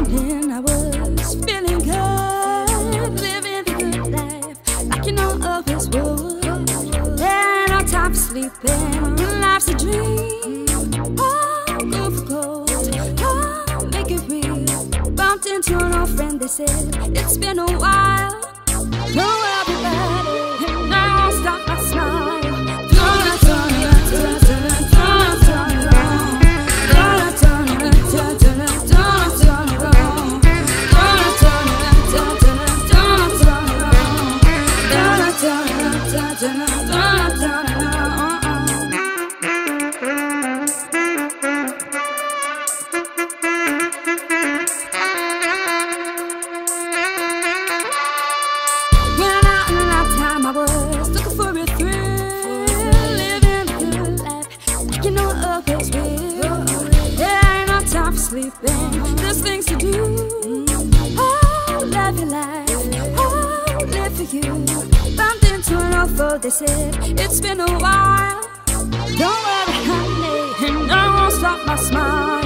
morning I was feeling good, living the good life like you know always would. Then on top of sleeping, life's a dream. Oh, go for gold, oh, make it real. Bumped into an old friend, they said it's been a while. Know everybody, and I won't stop my smile. There's things to do. Oh, love your life. Oh, live for you. Bumped into an old foe, they said it's been a while. Don't worry, honey, and I won't stop my smile.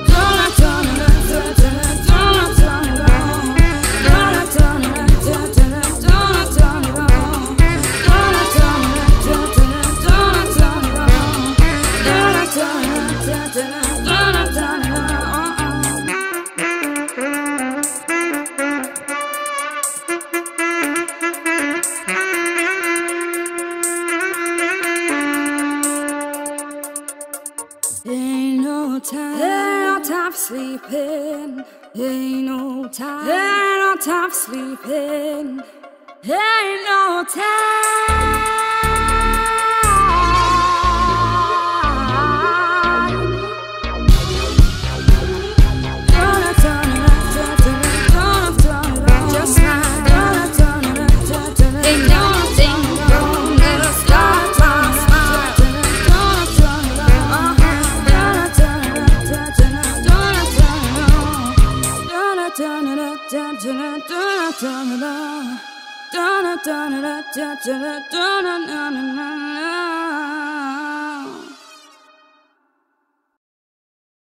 Ain't no time for sleeping. Ain't no time for sleeping. Ain't no time. Just like ain't nothing gonna stop my smile. Turn it on.